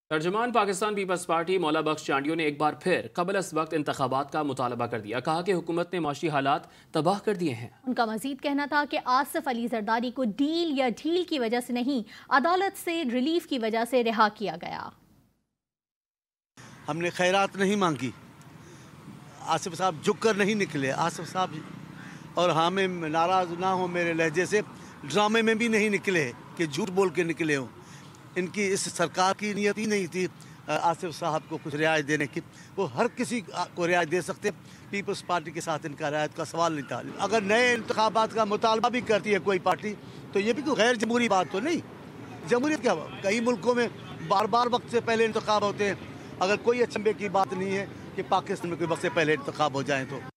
तर्जुमान Pakistan peoples party मौला बख्श चांडियो ने एक बार फिर कबल अस वक्त इंतखाबात का मुतालबा कर दिया। कहा कि हुकूमत ने माशी हालात तबाह कर दिए हैं। उनका मजीद कहना था कि आसिफ अली जरदारी को डील या ढील की वजह से नहीं, अदालत से रिलीफ की वजह से रिहा किया गया। हमने खैरात नहीं मांगी, आसिफ साहब झुक कर नहीं निकले। आसिफ साहब और हमें नाराज़ ना हो मेरे लहजे से, ड्रामे में भी नहीं निकले कि झूठ बोल के निकले हों। इनकी इस सरकार की नीयत ही नहीं थी आसिफ साहब को कुछ रियायत देने की। वो हर किसी को रियायत दे सकते। पीपल्स पार्टी के साथ इनका रियायत का सवाल नहीं था। अगर नए इंतखाबात का मुतालबा भी करती है कोई पार्टी तो ये भी कोई गैर जमहूरी बात तो नहीं। जमहूरियत क्या, कई मुल्कों में बार बार वक्त से पहले इंतखाब होते हैं। अगर कोई अचंभे की बात नहीं है कि पाकिस्तान में कोई वक्त से पहले इंतखाब हो जाए तो